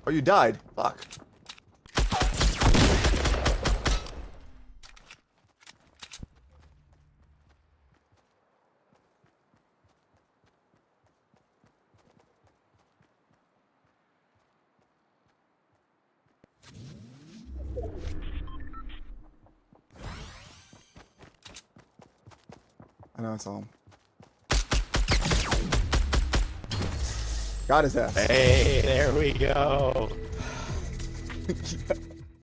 Oh, you died. Fuck. I know, I saw him. Got his ass. Hey, there we go. Yeah.